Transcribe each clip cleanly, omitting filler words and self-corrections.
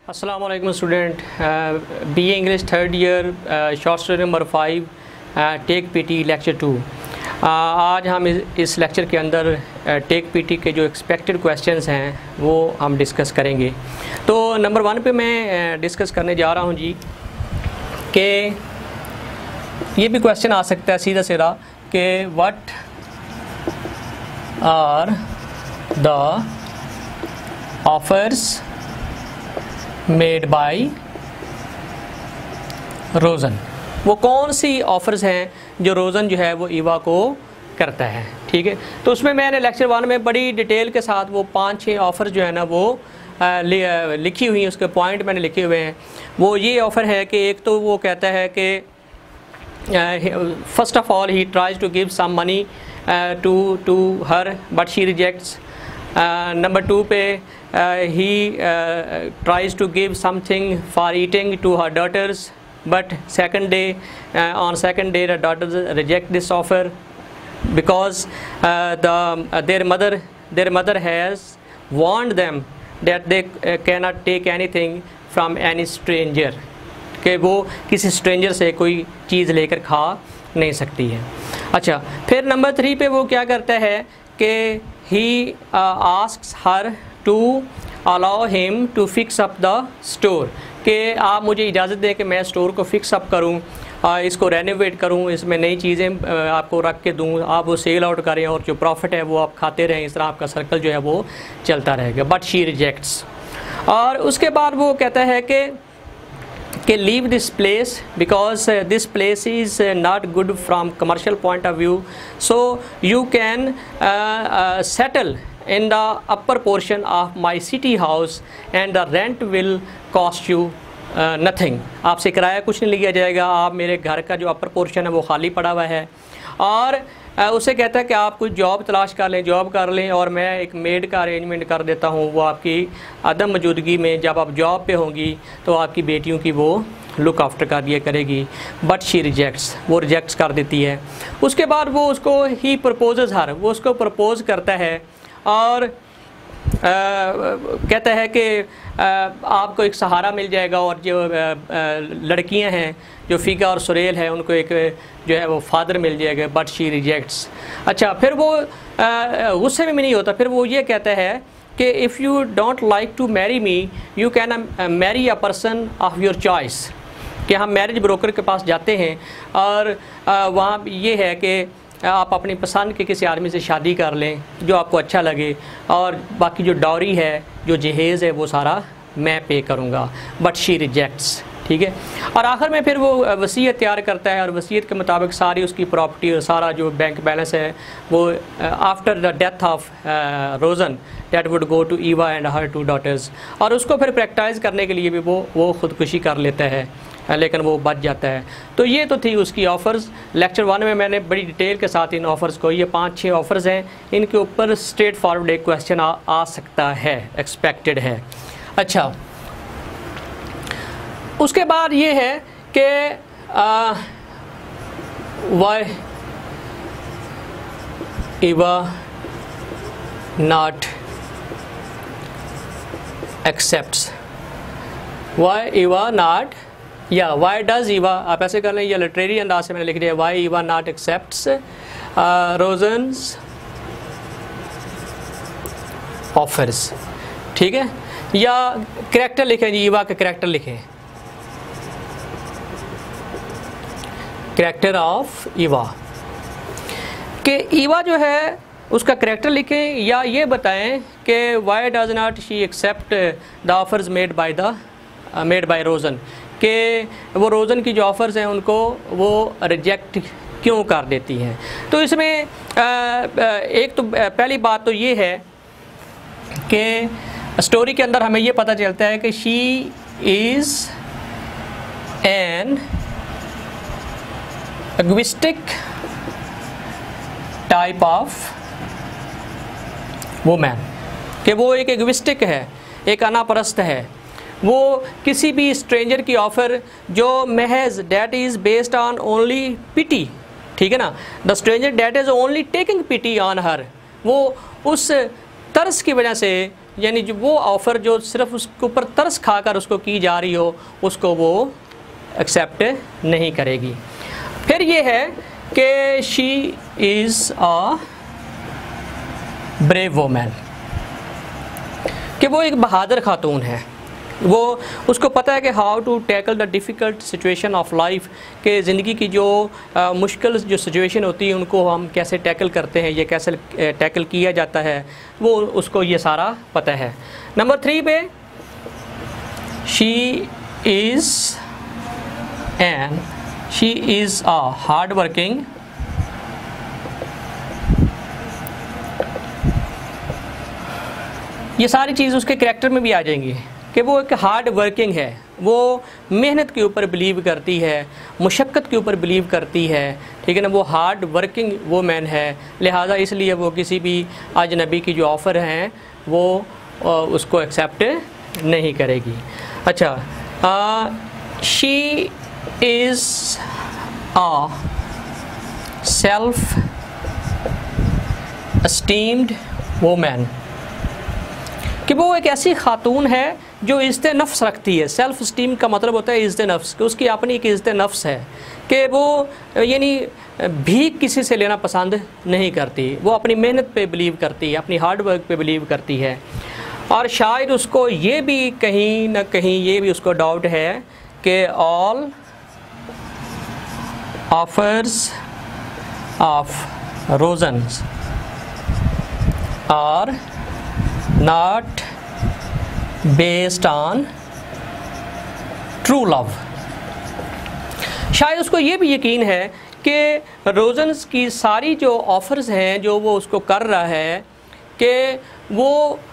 अस्सलाम वालेकुम student, BA English third year, short story number 5, tech PT lecture 2। आज हम इस लेक्चर के अंदर टेक पीटी के जो एक्सपेक्टेड क्वेश्चंस हैं वो हम डिस्कस करेंगे। तो नंबर 1 पे मैं डिस्कस करने जा रहा हूँ जी कि ये भी क्वेश्चन आ सकता है सीधा सीधा कि what are the offers made by Rosen. वो कौन सी ऑफ़र्स हैं जो रोज़न जो है वो ईवा को करता है। ठीक है, तो उसमें मैंने लेक्चर 1 में बड़ी डिटेल के साथ वो 5-6 ऑफ़र जो है ना वो लिखी हुई हैं, उसके पॉइंट मैंने लिखे हुए हैं। वो ये ऑफ़र है कि एक तो वो कहता है कि first of all he tries to give some money to her but she rejects. Number 2 पे he tries to give something for eating to her daughters, but on second day the daughters reject this offer because their mother has warned them that they cannot take anything from any stranger, कि वो किसी stranger से कोई चीज़ लेकर खा नहीं सकती है। अच्छा, फिर नंबर 3 पे वो क्या करता है कि he asks her to allow him to fix up the store, कि आप मुझे इजाज़त दें कि मैं स्टोर को फिक्स अप करूं, इसको रेनोवेट करूं, इसमें नई चीज़ें आपको रख के दूं, आप वो सेल आउट करें और जो प्रॉफिट है वो आप खाते रहें, इस तरह आपका सर्कल जो है वो चलता रहेगा। But she rejects. और उसके बाद वो कहता है कि leave this place because this place is not good from commercial point of view, so you can settle in the upper portion of my city house and the rent will cost you nothing। आपसे किराया कुछ नहीं लिया जाएगा, आप मेरे घर का जो अपर पोर्शन है वो खाली पड़ा हुआ है। और उसे कहता है कि आप कुछ जॉब तलाश कर लें, जॉब कर लें और मैं एक मेड का अरेंजमेंट कर देता हूँ, वो आपकी अदम मौजूदगी में जब आप जॉब पे होंगी तो आपकी बेटियों की वो लुक आफ्टर कर दिया करेगी। बट शी रिजेक्ट्स, वो रिजेक्ट्स कर देती है। उसके बाद वो उसको ही प्रपोजेज हर, वो उसको प्रपोज करता है और कहता है कि आपको एक सहारा मिल जाएगा और जो लड़कियां हैं जो फ़िगा और सुरेल है उनको एक जो है वो फादर मिल जाएगा। But she rejects. अच्छा, फिर वो गुस्से में भी नहीं होता, फिर वो ये कहता है कि if you don't like to marry me you can marry a person of your choice, कि हम मैरिज ब्रोकर के पास जाते हैं और वहाँ ये है कि आप अपनी पसंद के किसी आदमी से शादी कर लें जो आपको अच्छा लगे और बाकी जो डॉरी है, जो जहेज़ है, वो सारा मैं पे करूँगा। But she rejects. ठीक है, और आखिर में फिर वो वसीयत तैयार करता है और वसीयत के मुताबिक सारी उसकी प्रॉपर्टी और सारा जो बैंक बैलेंस है वो after the death of Rosen debt would go to Eva and her 2 daughters. और उसको फिर प्रैक्टिस करने के लिए भी वो ख़ुदकुशी कर लेता है, लेकिन वो बच जाता है। तो ये तो थी उसकी ऑफ़र्स। लेक्चर 1 में मैंने बड़ी डिटेल के साथ इन ऑफ़र्स को, ये 5-6 ऑफ़र्स हैं, इनके ऊपर स्ट्रेट फॉरवर्ड एक क्वेश्चन आ सकता है, एक्सपेक्टेड है। अच्छा, उसके बाद ये है कि why Eva not accepts, why Eva not, या वाई डज ईवा, आप ऐसे कर लें, या लिटरेरी अंदाज से मैंने लिख दिया, why Eva not accepts Rosen's offers. ठीक है, या करैक्टर लिखें जी, ईवा का करैक्टर लिखें, करैक्टर ऑफ ईवा, कि ईवा जो है उसका करैक्टर लिखें, या ये बताएं कि why does not she accept the offers made by Rosen, कि वो रोज़न की जो ऑफ़र्स हैं उनको वो रिजेक्ट क्यों कर देती हैं। तो इसमें एक तो पहली बात तो ये है कि स्टोरी के अंदर हमें ये पता चलता है कि she is an egoistic type of woman, कि वो एक एगोइस्टिक है, एक अनापरस्त है। वो किसी भी स्ट्रेंजर की ऑफ़र जो महज that is based on only pity, ठीक है ना, the stranger that is only taking pity on her, वो उस तर्स की वजह से यानी जो वो ऑफ़र जो सिर्फ उसके ऊपर तरस खाकर उसको की जा रही हो, उसको वो एक्सेप्ट नहीं करेगी। फिर ये है कि she is a brave woman, कि वो एक बहादुर खातून है। वो उसको पता है कि how to tackle the difficult situation of life, के ज़िंदगी की जो मुश्किल जो सिचुएशन होती है उनको हम कैसे टैकल करते हैं, ये कैसे टैकल किया जाता है, वो उसको ये सारा पता है। नंबर 3 पे she is a hard working ये सारी चीज़ उसके करैक्टर में भी आ जाएंगी कि वो एक हार्ड वर्किंग है, वो मेहनत के ऊपर बिलीव करती है, मुशक्क़त के ऊपर बिलीव करती है, ठीक है ना। वो हार्ड वर्किंग वो मैन है, लिहाजा इसलिए वो किसी भी अजनबी की जो ऑफ़र हैं वो उसको एक्सेप्ट नहीं करेगी। अच्छा, she is a self esteemed woman, कि वो एक ऐसी खातून है जो इज़्ज़त नफ्स रखती है। सेल्फ़ स्टीम का मतलब होता है इज़्ज़त नफ्स, कि उसकी अपनी एक इज़्ज़त नफ्स है, कि वो यानी भीख किसी से लेना पसंद नहीं करती, वो अपनी मेहनत पे बिलीव करती है, अपनी हार्ड वर्क पे बिलीव करती है। और शायद उसको ये भी कहीं ना कहीं ये भी उसको डाउट है कि all offers of Rosen's are not based on true love। शायद उसको ये भी यकीन है कि रोज़न्स की सारी जो ऑफ़र्स हैं जो वो उसको कर रहा है कि वो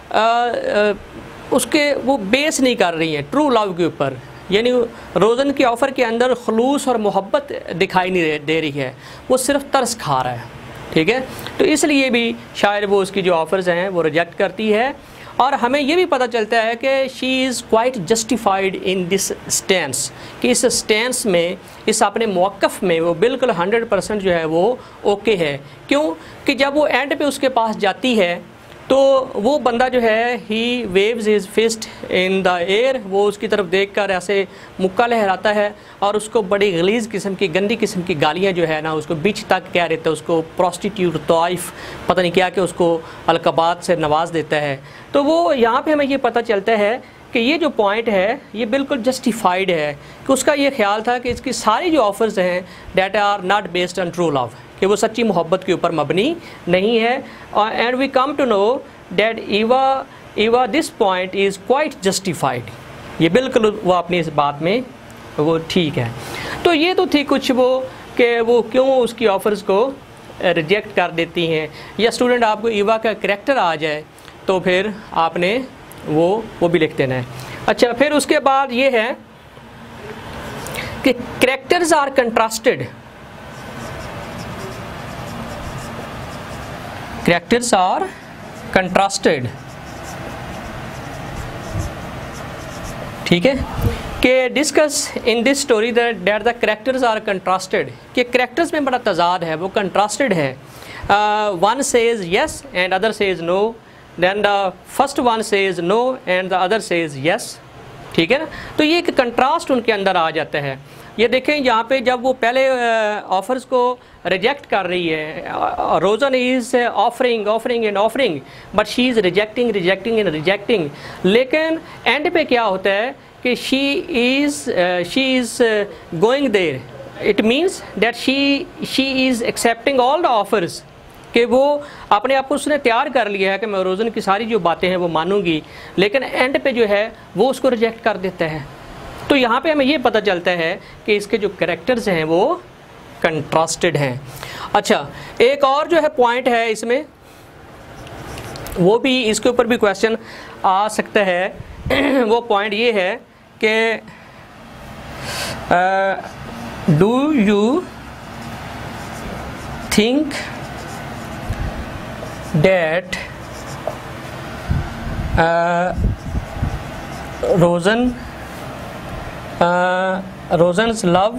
उसके वो बेस नहीं कर रही हैं ट्रू लव के ऊपर, यानी रोज़न की ऑफ़र के अंदर खलूस और मोहब्बत दिखाई नहीं दे रही है, वो सिर्फ तरस खा रहा है, ठीक है। तो इसलिए भी शायद वो उसकी जो ऑफ़र्स हैं वो रिजेक्ट करती है। और हमें ये भी पता चलता है कि she is quite justified in this stance, कि इस स्टैंस में, इस अपने मौक़िफ़ में वो बिल्कुल 100% जो है वो ओके है। क्यों कि जब वो एंड पे उसके पास जाती है तो वो बंदा जो है he waves his fist in the air, वो उसकी तरफ देखकर ऐसे मुक्का लहराता है और उसको बड़ी गलीज़ किस्म की गंदी किस्म की गालियाँ जो है ना उसको बीच तक कह देता है, उसको प्रोस्टिट्यूट तोइफ पता नहीं क्या कि उसको अलकबात से नवाज देता है। तो वो यहाँ पे हमें ये पता चलता है कि ये जो पॉइंट है ये बिल्कुल जस्टिफाइड है, कि उसका ये ख्याल था कि इसकी सारी जो ऑफ़र्स हैं that are not based on true love, कि वो सच्ची मोहब्बत के ऊपर मबनी नहीं है। And we come to know that Eva this point is quite justified, ये बिल्कुल वो अपनी इस बात में वो ठीक है। तो ये तो थी कुछ वो कि वो क्यों उसकी ऑफ़र्स को रिजेक्ट कर देती हैं, या स्टूडेंट आपको ईवा का करैक्टर आ जाए तो फिर आपने वो भी लिख देना है। अच्छा, फिर उसके बाद ये है कि characters are contrasted, characters are contrasted, ठीक है, कि discuss in this story that the characters are contrasted, कि करैक्टर्स में बड़ा तजाद है, वो कंट्रास्टेड है। One says yes and other says no, then the first one says no and the other says yes, ठीक है ना। तो ये एक कंट्रास्ट उनके अंदर आ जाता है। ये देखें यहाँ पे जब वो पहले ऑफ़र्स को रिजेक्ट कर रही है, Rosen is offering and offering but she is rejecting and rejecting, लेकिन एंड पे क्या होता है कि she is going there, it means that she is accepting all the offers, कि वो अपने आप को उसने तैयार कर लिया है कि मैं रोज़न की सारी जो बातें हैं वो मानूंगी, लेकिन एंड पे जो है वो उसको रिजेक्ट कर देता है। तो यहाँ पे हमें ये पता चलता है कि इसके जो कैरेक्टर्स हैं वो कंट्रास्टेड हैं। अच्छा, एक और जो है पॉइंट है इसमें, वो भी इसके ऊपर भी क्वेश्चन आ सकता है। वो पॉइंट ये है कि do you think that Rosen's love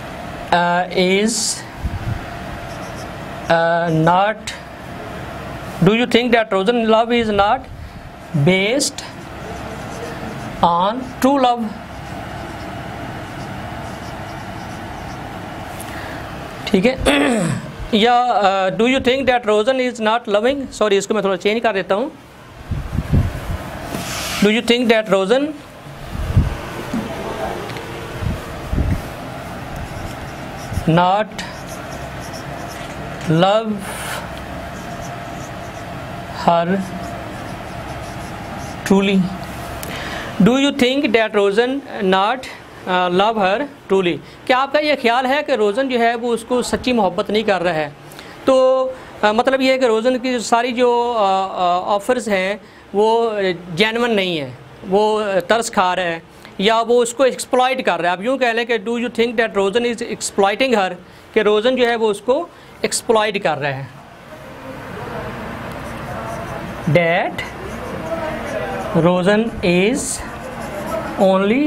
is not do you think that Rosen love is not based on true love? ठीक है। या do you think that Rosen is not loving, sorry इसको मैं थोड़ा चेंज कर देता हूँ, do you think that Rosen not love her truly? Do you think that Rosen not love her truly? क्या आपका ये ख्याल है कि रोज़न जो है वो उसको सच्ची मोहब्बत नहीं कर रहा है? तो मतलब ये है कि रोज़न की सारी जो ऑफ़र्स हैं वो जेन्युइन नहीं है, वो तरस खा रहा है या वो उसको एक्सप्लॉइट कर रहा है। आप यूँ कह लें कि do you think that Rosen is exploiting her, कि रोज़न जो है वो उसको एक्सप्लॉइट कर रहा है। That Rosen is only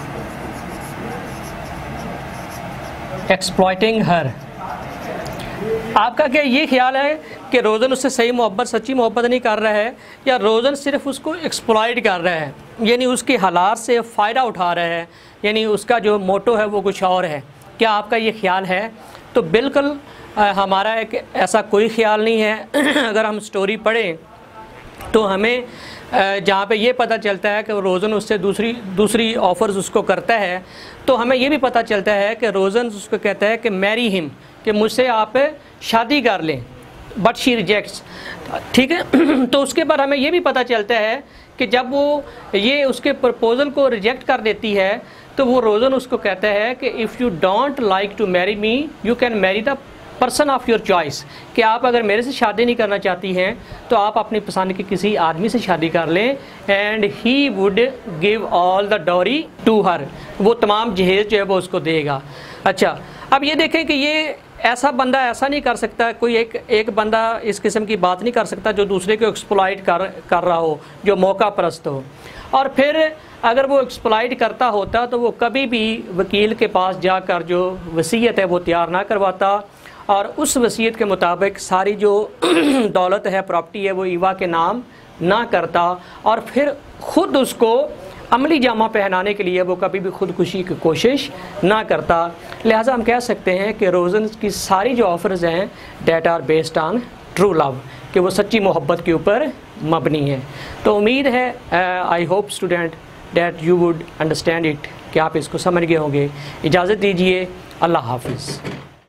exploiting her. आपका क्या ये ख्याल है कि रोज़न उससे सही मोहब्बत, सच्ची मोहब्बत नहीं कर रहा है, या रोज़न सिर्फ उसको एक्सप्लॉइट कर रहा है, यानी उसके हालात से फ़ायदा उठा रहा है, यानी उसका जो मोटो है वो कुछ और है? क्या आपका ये ख्याल है? तो बिल्कुल हमारा एक ऐसा कोई ख्याल नहीं है। अगर हम स्टोरी पढ़ें तो हमें जहाँ पे ये पता चलता है कि रोज़न उससे दूसरी ऑफ़र्स उसको करता है, तो हमें ये भी पता चलता है कि रोज़न उसको कहता है कि मैरी हिम, कि मुझसे आप शादी कर लें, बट शी रिजेक्ट्स। ठीक है। तो उसके बाद हमें ये भी पता चलता है कि जब वो ये उसके प्रपोज़ल को रिजेक्ट कर देती है तो वो रोज़न उसको कहता है कि if you don't like to marry me you can marry the person of your choice, कि आप अगर मेरे से शादी नहीं करना चाहती हैं तो आप अपनी पसंद के किसी आदमी से शादी कर लें, and he would give all the dowry to her, वो तमाम जहेज जो है वो उसको देगा। अच्छा, अब ये देखें कि ये ऐसा बंदा ऐसा नहीं कर सकता, कोई एक बंदा इस किस्म की बात नहीं कर सकता जो दूसरे को एक्सप्लॉइट कर रहा हो, जो मौका परस्त हो। और फिर अगर वो एक्सप्लॉइट करता होता तो वो कभी भी वकील के पास जाकर जो वसीयत है वो तैयार ना करवाता, और उस वसीयत के मुताबिक सारी जो दौलत है, प्रॉपर्टी है, वो ईवा के नाम ना करता, और फिर ख़ुद उसको अमली जामा पहनाने के लिए वो कभी भी खुदकुशी की कोशिश ना करता। लिहाजा हम कह सकते हैं कि रोज़न की सारी जो ऑफ़र्स हैं that are based on true love, कि वो सच्ची मोहब्बत के ऊपर मबनी है। तो उम्मीद है I hope student that you would understand it, कि आप इसको समझ गए होंगे। इजाज़त दीजिए, अल्लाह हाफिज़।